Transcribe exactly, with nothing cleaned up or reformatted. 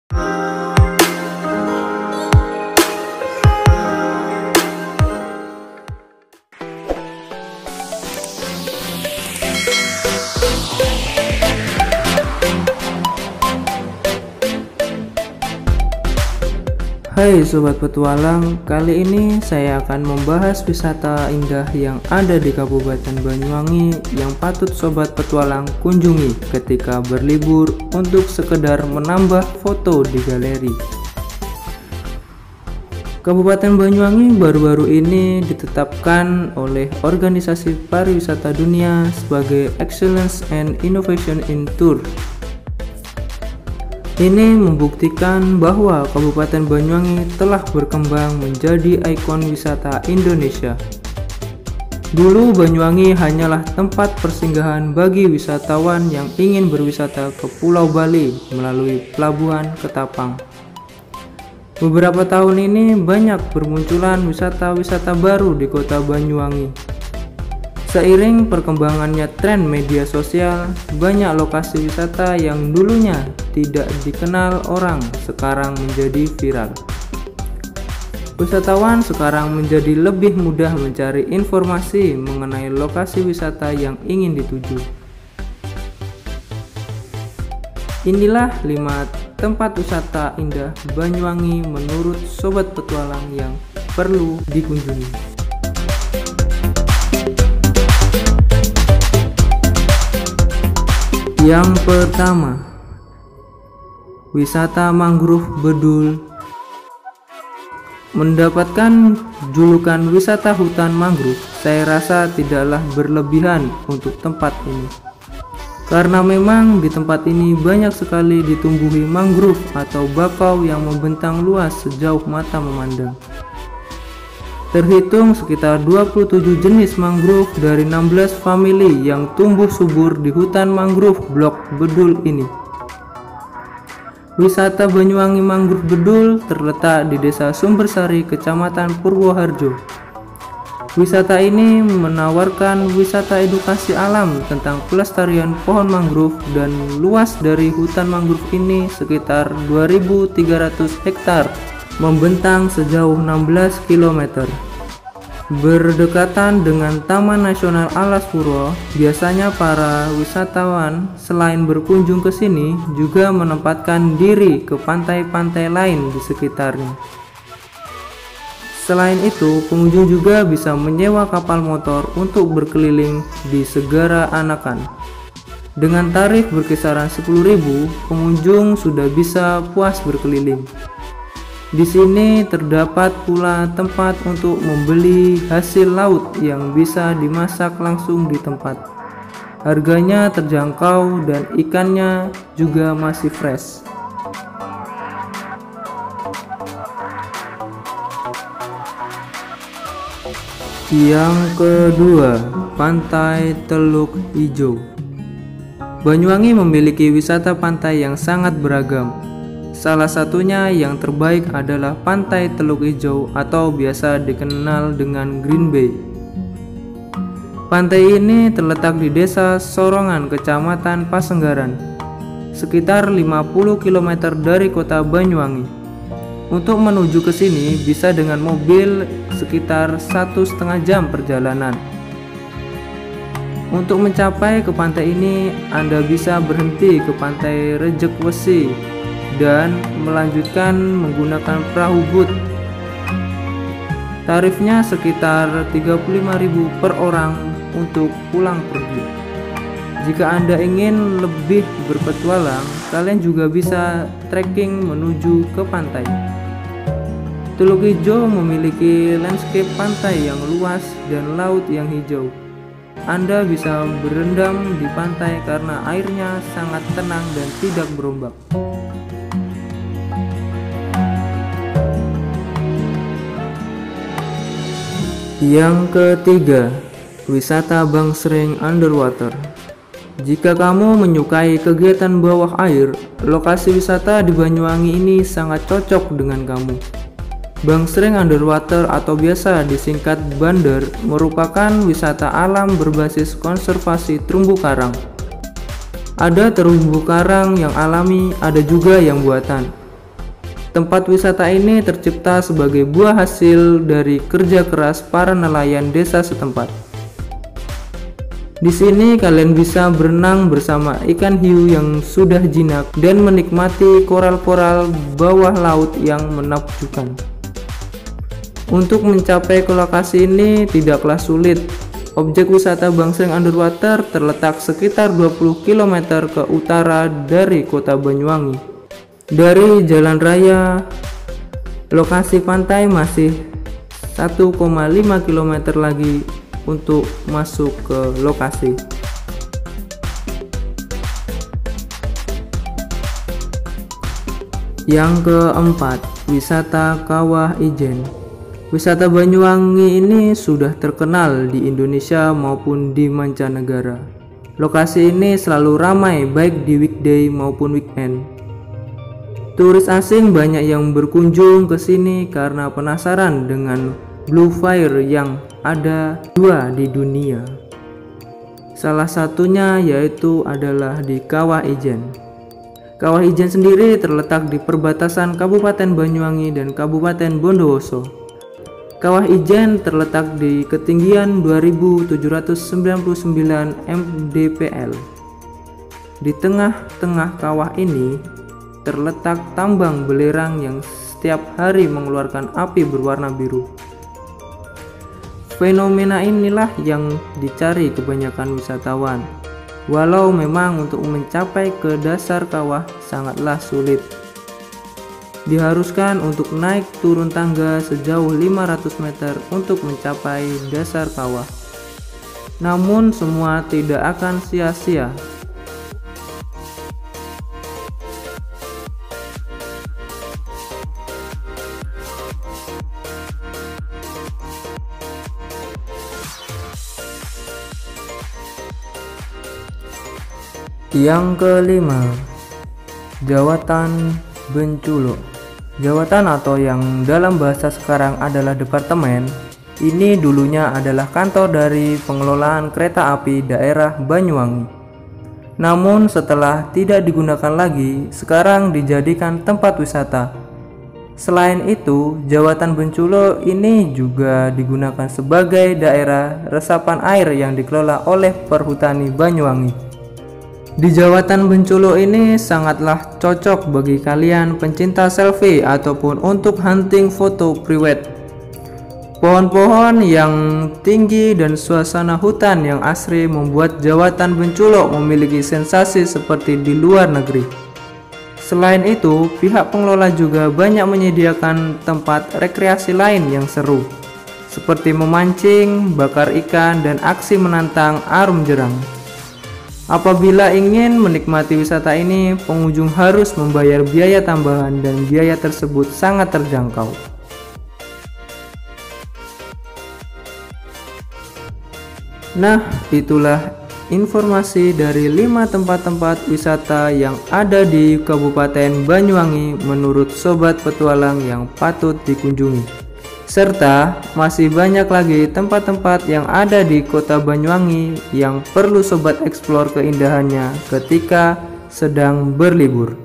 Hai Sobat Petualang, kali ini saya akan membahas wisata indah yang ada di Kabupaten Banyuwangi yang patut Sobat Petualang kunjungi ketika berlibur untuk sekedar menambah foto di galeri. Kabupaten Banyuwangi baru-baru ini ditetapkan oleh Organisasi Pariwisata Dunia sebagai Excellence and Innovation in Tour. Ini membuktikan bahwa Kabupaten Banyuwangi telah berkembang menjadi ikon wisata Indonesia. Dulu Banyuwangi hanyalah tempat persinggahan bagi wisatawan yang ingin berwisata ke Pulau Bali melalui Pelabuhan Ketapang. Beberapa tahun ini banyak bermunculan wisata-wisata baru di kota Banyuwangi. Seiring perkembangannya tren media sosial, banyak lokasi wisata yang dulunya tidak dikenal orang sekarang menjadi viral. Wisatawan sekarang menjadi lebih mudah mencari informasi mengenai lokasi wisata yang ingin dituju. Inilah lima tempat wisata indah Banyuwangi menurut Sobat Petualang yang perlu dikunjungi. Yang pertama, wisata mangrove Bedul. Mendapatkan julukan wisata hutan mangrove, saya rasa tidaklah berlebihan untuk tempat ini. Karena memang di tempat ini banyak sekali ditumbuhi mangrove atau bakau yang membentang luas sejauh mata memandang. Terhitung sekitar dua puluh tujuh jenis mangrove dari enam belas famili yang tumbuh subur di hutan mangrove Blok Bedul ini. Wisata Banyuwangi Mangrove Bedul terletak di Desa Sumbersari, Kecamatan Purwoharjo. Wisata ini menawarkan wisata edukasi alam tentang pelestarian pohon mangrove dan luas dari hutan mangrove ini sekitar dua ribu tiga ratus hektar. Membentang sejauh enam belas kilometer. Berdekatan dengan Taman Nasional Alas Purwo, biasanya para wisatawan selain berkunjung ke sini juga menempatkan diri ke pantai-pantai lain di sekitarnya. Selain itu, pengunjung juga bisa menyewa kapal motor untuk berkeliling di Segara Anakan. Dengan tarif berkisaran sepuluh ribu, pengunjung sudah bisa puas berkeliling. Di sini terdapat pula tempat untuk membeli hasil laut yang bisa dimasak langsung di tempat. Harganya terjangkau dan ikannya juga masih fresh. Yang kedua, Pantai Teluk Ijo. Banyuwangi memiliki wisata pantai yang sangat beragam. Salah satunya yang terbaik adalah Pantai Teluk Ijo atau biasa dikenal dengan Green Bay. Pantai ini terletak di Desa Sorongan, Kecamatan Pasenggaran, sekitar lima puluh kilometer dari kota Banyuwangi. Untuk menuju ke sini bisa dengan mobil sekitar satu setengah jam perjalanan. Untuk mencapai ke pantai ini, Anda bisa berhenti ke Pantai Rejek Wesi dan melanjutkan menggunakan perahu boot. Tarifnya sekitar tiga puluh lima ribu per orang untuk pulang pergi. Jika Anda ingin lebih berpetualang, kalian juga bisa trekking menuju ke pantai. Teluk Ijo memiliki landscape pantai yang luas dan laut yang hijau. Anda bisa berendam di pantai karena airnya sangat tenang dan tidak berombak. Yang ketiga, wisata Bangsering Underwater. Jika kamu menyukai kegiatan bawah air, lokasi wisata di Banyuwangi ini sangat cocok dengan kamu. Bangsering Underwater atau biasa disingkat Bander merupakan wisata alam berbasis konservasi terumbu karang. Ada terumbu karang yang alami, ada juga yang buatan. Tempat wisata ini tercipta sebagai buah hasil dari kerja keras para nelayan desa setempat. Di sini kalian bisa berenang bersama ikan hiu yang sudah jinak dan menikmati koral-koral bawah laut yang menakjubkan. Untuk mencapai ke lokasi ini tidaklah sulit. Objek wisata Bangsering Underwater terletak sekitar dua puluh kilometer ke utara dari kota Banyuwangi. Dari jalan raya, lokasi pantai masih satu koma lima kilometer lagi untuk masuk ke lokasi. Yang keempat, wisata Kawah Ijen. Wisata Banyuwangi ini sudah terkenal di Indonesia maupun di mancanegara. Lokasi ini selalu ramai baik di weekday maupun weekend. Turis asing banyak yang berkunjung ke sini karena penasaran dengan Blue Fire yang ada dua di dunia. Salah satunya yaitu adalah di Kawah Ijen. Kawah Ijen sendiri terletak di perbatasan Kabupaten Banyuwangi dan Kabupaten Bondowoso. Kawah Ijen terletak di ketinggian dua ribu tujuh ratus sembilan puluh sembilan mdpl. Di tengah-tengah kawah ini terletak tambang belerang yang setiap hari mengeluarkan api berwarna biru. Fenomena inilah yang dicari kebanyakan wisatawan. Walau memang untuk mencapai ke dasar kawah sangatlah sulit. Diharuskan untuk naik turun tangga sejauh lima ratus meter untuk mencapai dasar kawah. Namun semua tidak akan sia-sia. Yang kelima, Jawatan Benculo. Jawatan atau yang dalam bahasa sekarang adalah departemen, ini dulunya adalah kantor dari pengelolaan kereta api daerah Banyuwangi. Namun setelah tidak digunakan lagi, sekarang dijadikan tempat wisata. Selain itu, Jawatan Benculo ini juga digunakan sebagai daerah resapan air yang dikelola oleh Perhutani Banyuwangi. Di Jawatan Benculo ini sangatlah cocok bagi kalian pencinta selfie ataupun untuk hunting foto priwet. Pohon-pohon yang tinggi dan suasana hutan yang asri membuat Jawatan Benculo memiliki sensasi seperti di luar negeri. Selain itu, pihak pengelola juga banyak menyediakan tempat rekreasi lain yang seru, seperti memancing, bakar ikan, dan aksi menantang arum jeram. Apabila ingin menikmati wisata ini, pengunjung harus membayar biaya tambahan dan biaya tersebut sangat terjangkau. Nah, itulah informasi dari lima tempat-tempat wisata yang ada di Kabupaten Banyuwangi menurut Sobat Petualang yang patut dikunjungi. Serta masih banyak lagi tempat-tempat yang ada di kota Banyuwangi yang perlu sobat eksplor keindahannya ketika sedang berlibur.